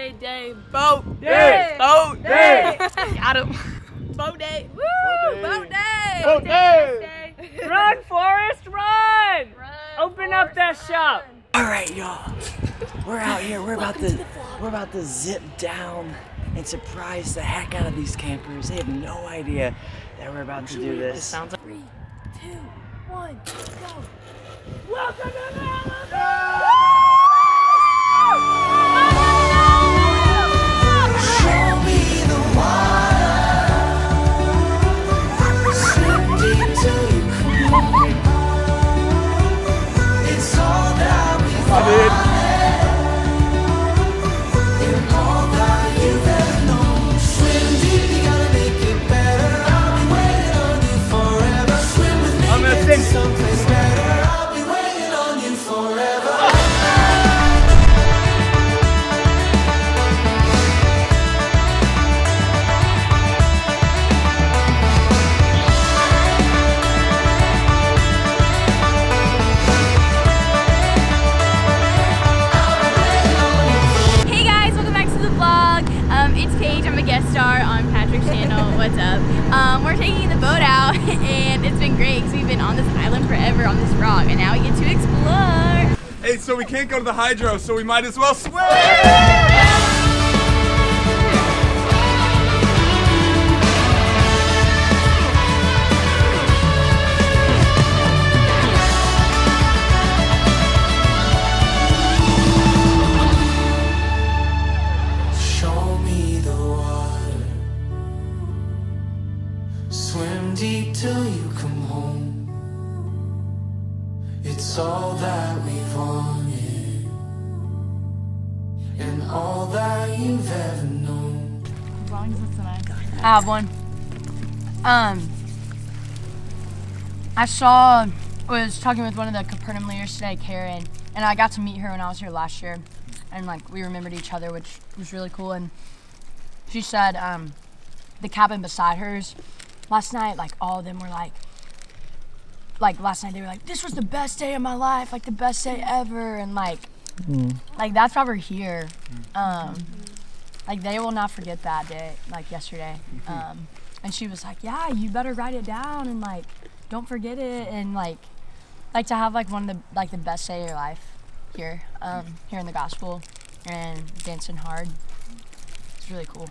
day. Boat day. Boat day. Got him. Boat day. Woo! Boat day. Boat day. Run, Forrest, run! Open up that shop. All right, y'all. We're out here. We're about to zip down and surprise the heck out of these campers. They have no idea that we're about to do this. Sounds like 3, 2, 1, go. Welcome to Malibu! Show me the water, swim deep till you come home. It's all that we've wanted, and all that you've ever known. Swim deep, you gotta make it better. I'll be waiting on you forever. Swim with me, get to someplace better. I'll be waiting on you forever. It's Paige, I'm a guest star on Patrick's channel. What's up? We're taking the boat out and it's been great because we've been on this island forever on this rock and now we get to explore. Hey, so we can't go to the hydro, so we might as well swim! Swim deep till you come home. It's all that we've wanted, and all that you've ever known. As long as it's tonight. I have one. I was talking with one of the Capernaum leaders today, Karen, and I got to meet her when I was here last year, and like we remembered each other, which was really cool. And she said the cabin beside hers. Last night, like all of them were like last night they were like, this was the best day of my life, like the best day ever, and like that's why we're here. Like they will not forget that day, like yesterday. And she was like, yeah, you better write it down and like don't forget it, and like to have like one of the best day of your life here, here in the gospel and dancing hard. It's really cool.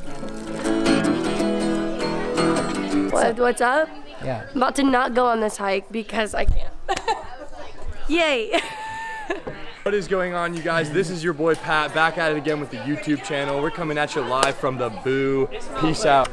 What's up? Yeah. I'm about to not go on this hike because I can't. Yay! What is going on, you guys? This is your boy Pat, back at it again with the YouTube channel. We're coming at you live from the Boo. Peace out.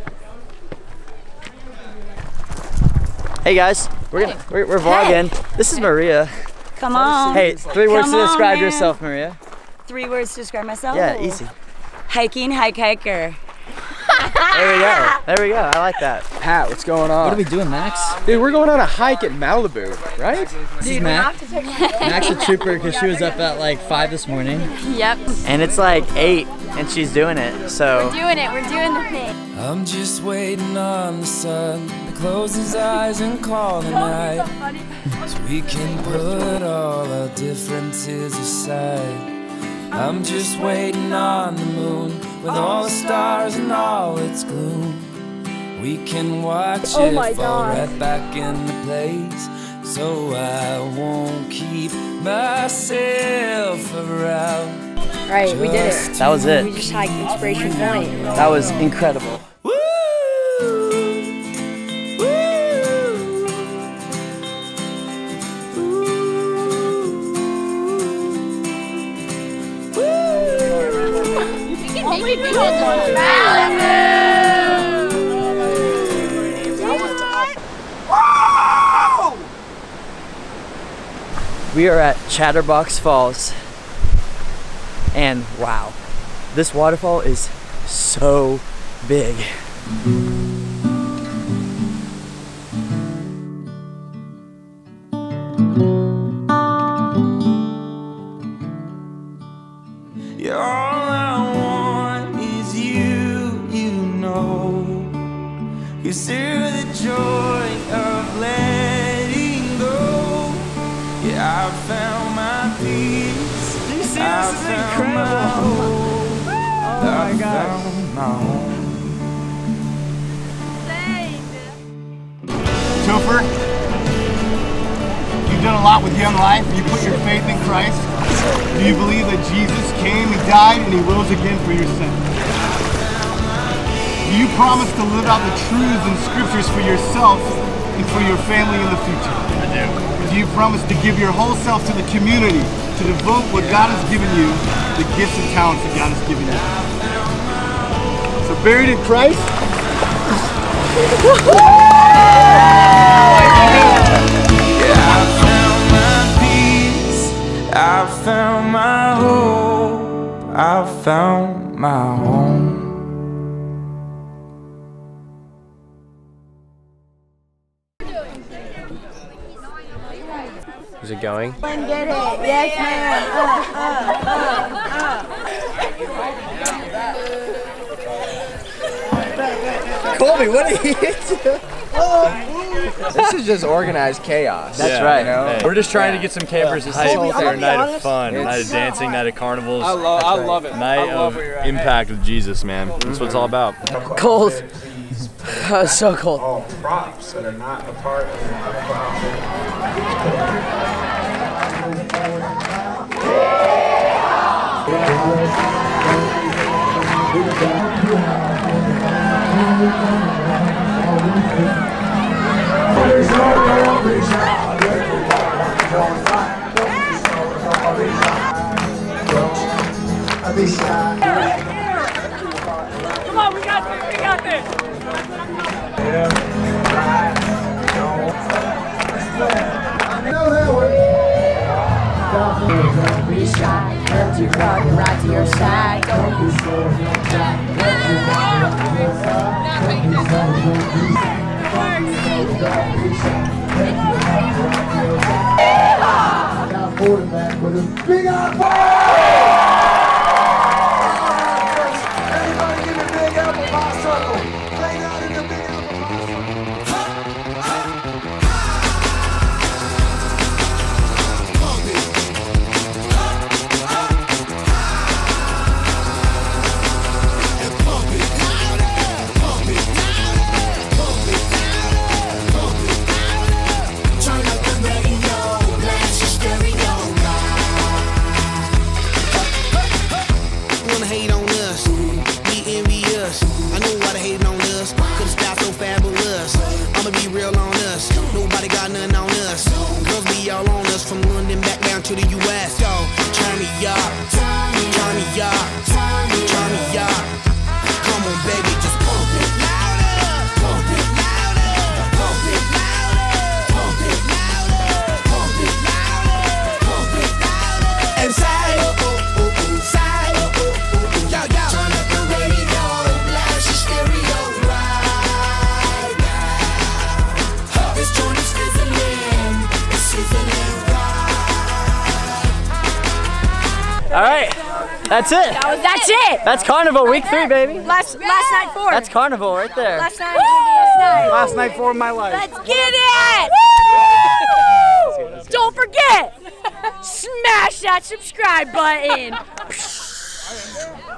Hey guys, we're vlogging. Hey. This is Maria. Come on. Hey, 3 words to describe yourself, Maria. 3 words to describe myself? Yeah, easy. Hiking, hiker. There we go. There we go. I like that. Pat, what's going on? What are we doing, Max? Dude, we're going on a hike at Malibu, right? This is Max. Max a trooper because she was up at like 5 this morning. Yep. And it's like 8 and she's doing it, so. We're doing it. We're doing the thing. I'm just waiting on the sun to close his eyes and call the night, so we can put all our differences aside. I'm just waiting on the moon with all the stars and all its gloom. We can watch it fall right back into place, so I won't keep myself around. Right, we did it. That was it. We just hiked Inspiration Point. That was incredible. Only people want Malibu! We are at Chatterbox Falls, and wow, this waterfall is so big. All I want is you, you know. 'Cause through the joy of letting go, yeah, I found my peace. Do you see this? This is incredible. home. Topher, you've done a lot with Young Life. You put your faith in Christ. Do you believe that Jesus came, He died, and He rose again for your sin? Do you promise to live out the truths and scriptures for yourself and for your family in the future? I do. Do you promise to give your whole self to the community, to devote what God has given you, the gifts and talents that God has given you? So buried in Christ. Yeah, I found my peace, I found my hope, I found my home. Is it going? Get it. Yes, ma'am. Colby, what are you doing? This is just organized chaos. That's right. You know? Hey. We're just trying to get some campers to sleep for a night of fun, a night of dancing, night of carnivals. I love it. Night of impact with Jesus, man. That's what it's all about. Cold. Oh, it's so cold. All props that are not a part of the Come on, we got this, we got this. Don't be shy. Let your dog right to your side. Don't be quarterback with a big apple. Everybody give me big apple pie circle. Lay down in the big apple pie to the US, yo, turn me up, turn me up, turn me up. Come on, baby, just pump it louder, pump it louder, pump it louder, pump it louder, pump it louder, pump it louder. And say, say, yo, yo. Turn up the radio, blast your stereo right now. This joint is fizzling, it's sizzling right. All right, that's it. That's it. That's Carnival Week 3, baby. Last night 4. That's Carnival right there. Last night. Last night for my life. Let's get it! Don't forget, smash that subscribe button.